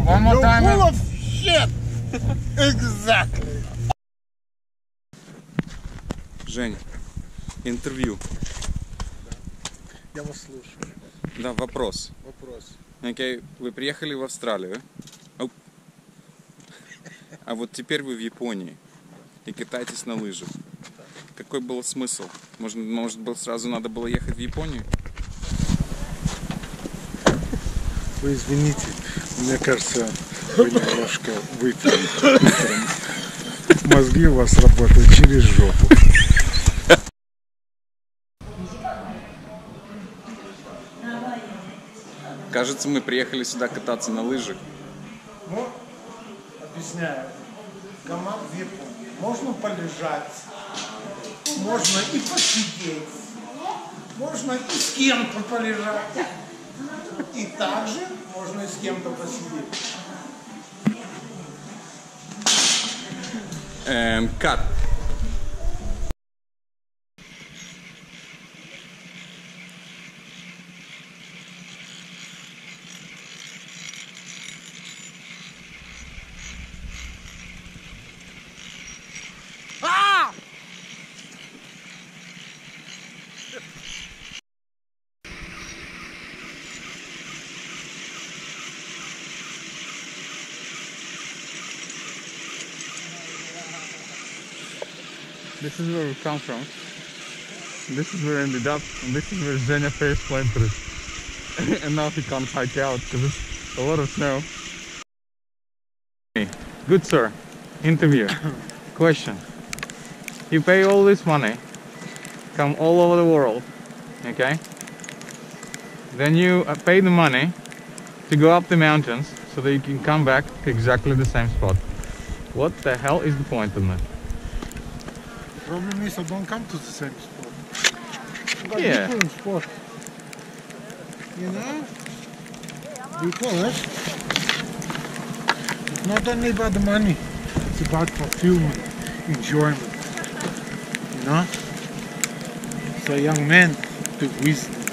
One more You're time. full of shit. Exactly. Жень, интервью. Я вас слушаю. Да, вопрос. Окей, вы приехали в Австралию, а вот теперь вы в Японии и катаетесь на лыжах. Какой был смысл? Может быть, сразу надо было ехать в Японию? Вы извините, мне кажется, вы немножко выпили утром. Мозги у вас работают через жопу. Кажется, мы приехали сюда кататься на лыжах. Ну, объясняю. Команд в Японии. Можно полежать, можно и посидеть, можно и с кем-то полежать. И также можно и с кем-то посидеть. Кат. This is where we come from. This is where we ended up, and this is where Zhenya face planted. And now he can't hike out because it's a lot of snow. Hey, good sir, interview. Question. You pay all this money, come all over the world, okay? Then you pay the money to go up the mountains so that you can come back to exactly the same spot. What the hell is the point of that? Problem is I don't come to the same spot. But Yeah. different spot. You know? Because it's not only about the money, it's about fulfillment, enjoyment. You know? So young man took wisdom.